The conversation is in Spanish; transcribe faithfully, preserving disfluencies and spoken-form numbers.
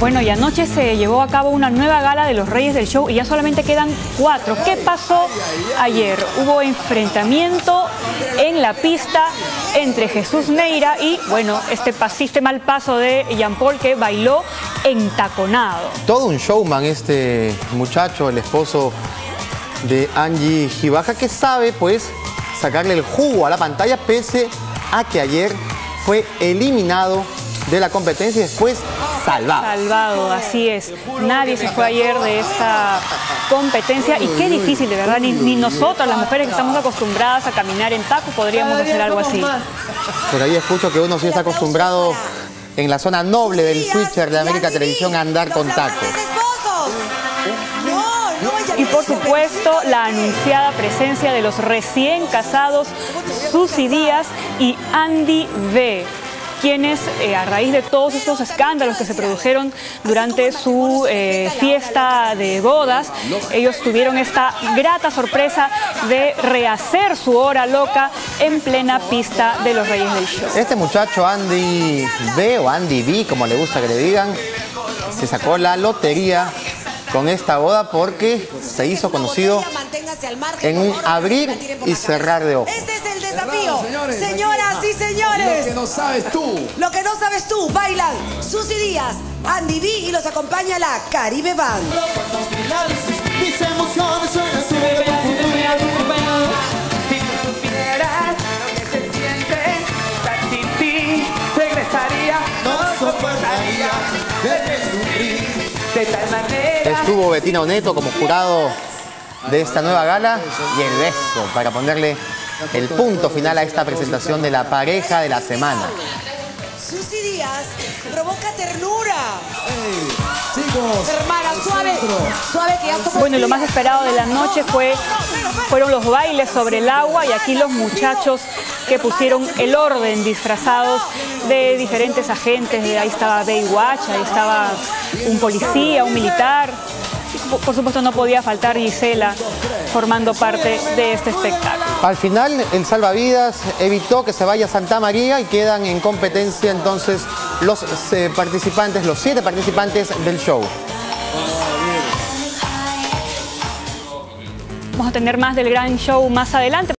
Bueno, y anoche se llevó a cabo una nueva gala de los Reyes del Show y ya solamente quedan cuatro. ¿Qué pasó ayer? Hubo enfrentamiento en la pista entre Jesús Neira y, bueno, este pasiste mal paso de Jean Paul, que bailó entaconado. Todo un showman este muchacho, el esposo de Angie Gibaja, que sabe, pues, sacarle el jugo a la pantalla, pese a que ayer fue eliminado de la competencia y después salvado. Salvado, así es. Nadie se fue ayer de esta competencia y qué difícil, de verdad. Ni, ni nosotras, las mujeres que estamos acostumbradas a caminar en taco, podríamos hacer algo así. Por ahí escucho que uno sí está acostumbrado en la zona noble del switcher de América Televisión a andar con tacos. Y por supuesto, la anunciada presencia de los recién casados Susy Díaz y Andy B, quienes eh, a raíz de todos estos escándalos que se produjeron durante su eh, fiesta de bodas, ellos tuvieron esta grata sorpresa de rehacer su hora loca en plena pista de los Reyes del Show. Este muchacho Andy B, o Andy B, como le gusta que le digan, se sacó la lotería con esta boda porque se hizo conocido en un abrir y cerrar de ojos. Este es el desafío. Señores, señoras y señores. Lo que no sabes tú. Lo que no sabes tú. Bailan Susy Díaz, Andy B y los acompaña la Caribe Band. Mis emociones suenan tu vida. Si tú supieras lo que se siente, estar sin ti, regresaría, no soportaría verte sufrir de tal manera. Estuvo Betina Oneto como jurado de esta nueva gala y el beso para ponerle el punto final a esta presentación de la pareja de la semana. Susy Díaz provoca ternura. Hey, chicos, hermana, suave, suave que ya somos. Bueno, y lo más esperado de la noche fue, fueron los bailes sobre el agua, y aquí los muchachos que pusieron el orden disfrazados de diferentes agentes. Ahí estaba Baywatch, ahí estaba un policía, un militar. Por supuesto no podía faltar Gisela formando parte de este espectáculo. Al final el salvavidas evitó que se vaya Santa María y quedan en competencia entonces los eh, participantes, los siete participantes del show. Vamos a tener más del gran show más adelante.